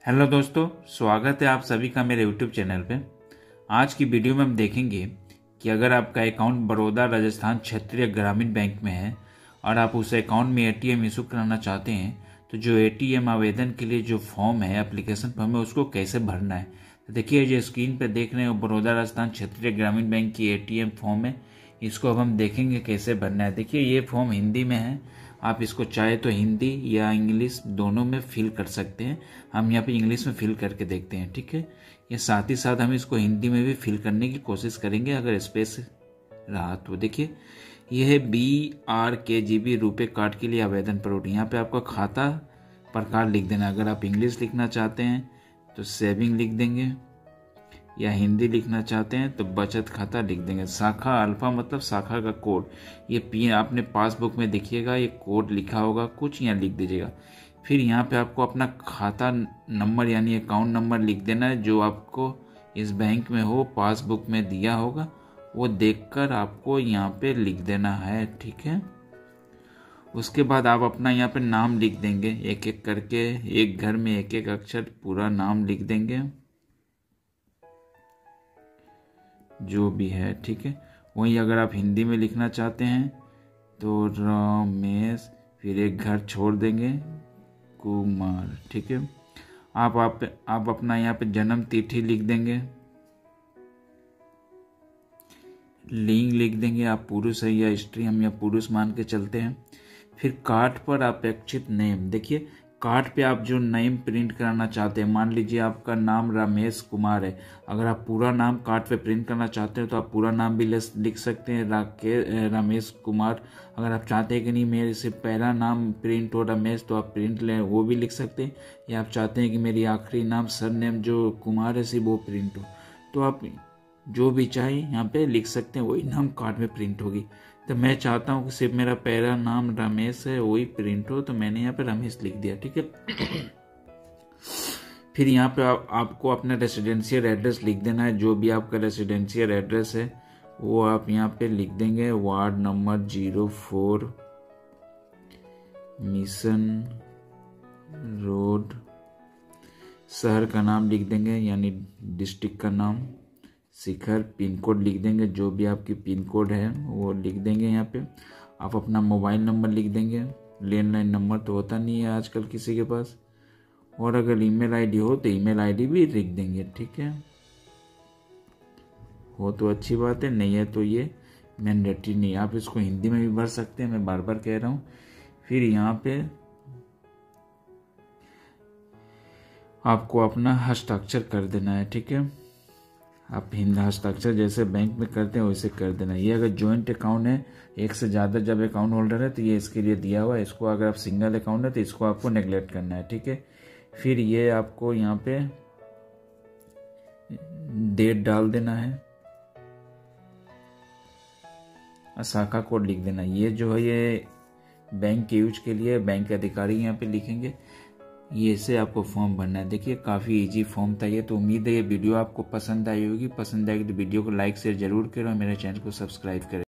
Hello दोस्तों, स्वागत है आप सभी का मेरे यूट्यूब चैनल पे। आज की वीडियो में हम देखेंगे कि अगर आपका अकाउंट बड़ौदा राजस्थान क्षेत्रीय ग्रामीण बैंक में है और आप उस अकाउंट में एटीएम इशू कराना चाहते हैं तो जो एटीएम आवेदन के लिए जो फॉर्म है, एप्लीकेशन फॉर्म है, उसको कैसे भरना है। तो देखिए, जो स्क्रीन पे देख रहे हैं बड़ौदा राजस्थान क्षेत्रीय ग्रामीण बैंक की एटीएम फॉर्म है। इसको अब हम देखेंगे कैसे भरना है। देखिए, ये फॉर्म हिंदी में है, आप इसको चाहे तो हिंदी या इंग्लिश दोनों में फिल कर सकते हैं। हम यहाँ पे इंग्लिश में फिल करके देखते हैं, ठीक है। ये साथ ही साथ हम इसको हिंदी में भी फिल करने की कोशिश करेंगे अगर स्पेस रहा तो। देखिए, ये है BRKGB रुपए कार्ड के लिए आवेदन प्रारूप। यहाँ पे आपका खाता प्रकार लिख देना। अगर आप इंग्लिश लिखना चाहते हैं तो सेविंग लिख देंगे, या हिंदी लिखना चाहते हैं तो बचत खाता लिख देंगे। शाखा अल्फा मतलब शाखा का कोड, ये पी आपने पासबुक में देखिएगा, ये कोड लिखा होगा कुछ, यहाँ लिख दीजिएगा। फिर यहाँ पे आपको अपना खाता नंबर यानी अकाउंट नंबर लिख देना है, जो आपको इस बैंक में हो पासबुक में दिया होगा, वो देखकर आपको यहाँ पे लिख देना है, ठीक है। उसके बाद आप अपना यहाँ पे नाम लिख देंगे, एक एक करके, एक घर में एक एक अक्षर पूरा नाम लिख देंगे जो भी है, ठीक है। वही अगर आप हिंदी में लिखना चाहते हैं तो रमेश, फिर एक घर छोड़ देंगे, कुमार, ठीक है। आप अपना यहाँ पे जन्म तिथि लिख देंगे, लिंग लिख देंगे, आप पुरुष है या स्त्री, हम यहाँ पुरुष मान के चलते हैं। फिर कार्ड पर अपेक्षित नेम, देखिए कार्ड पे आप जो नेम प्रिंट कराना चाहते हैं, मान लीजिए आपका नाम रमेश कुमार है, अगर आप पूरा नाम कार्ड पे प्रिंट करना चाहते हैं तो आप पूरा नाम भी लिख सकते हैं, रमेश कुमार। अगर आप चाहते हैं कि नहीं मेरे से पहला नाम प्रिंट हो रमेश, तो आप प्रिंट लें, वो भी लिख सकते हैं। या आप चाहते हैं कि मेरी आखिरी नाम सर नेम जो कुमार है सिर्फ वो प्रिंट हो, तो आप जो भी चाहे यहाँ पे लिख सकते हैं, वही नाम कार्ड में प्रिंट होगी। तो मैं चाहता हूँ कि सिर्फ मेरा पहला नाम रमेश है वही प्रिंट हो, तो मैंने यहाँ पे रमेश लिख दिया, ठीक है। फिर यहाँ पे आपको अपना रेसिडेंशियल एड्रेस लिख देना है, जो भी आपका रेसिडेंशियल एड्रेस है वो आप यहाँ पे लिख देंगे। वार्ड नंबर 04, मिशन रोड, शहर का नाम लिख देंगे यानी डिस्ट्रिक्ट का नाम, शिखर, पिन कोड लिख देंगे, जो भी आपकी पिन कोड है वो लिख देंगे। यहाँ पे आप अपना मोबाइल नंबर लिख देंगे, लैंडलाइन नंबर तो होता नहीं है आजकल किसी के पास, और अगर ईमेल आईडी हो तो ईमेल आईडी भी लिख देंगे, ठीक है। हो तो अच्छी बात है, नहीं है तो ये मैंडेटरी नहीं, आप इसको हिंदी में भी भर सकते हैं, मैं बार बार कह रहा हूँ। फिर यहाँ पे आपको अपना हस्ताक्षर कर देना है, ठीक है। आप हिंदी हस्ताक्षर जैसे बैंक में करते हैं वैसे कर देना। ये अगर जॉइंट अकाउंट है, एक से ज़्यादा जब अकाउंट होल्डर है तो ये इसके लिए दिया हुआ है। इसको अगर आप सिंगल अकाउंट है तो इसको आपको नेगलेक्ट करना है, ठीक है। फिर ये आपको यहाँ पे डेट डाल देना है, शाखा कोड लिख देना। ये जो है ये बैंक के यूज के लिए बैंक अधिकारी यहाँ पे लिखेंगे। ये से आपको फॉर्म भरना है। देखिए, काफ़ी इजी फॉर्म था ये। तो उम्मीद है ये वीडियो आपको पसंद आई होगी। पसंद आएगी तो वीडियो को लाइक शेयर जरूर करें और मेरे चैनल को सब्सक्राइब करें।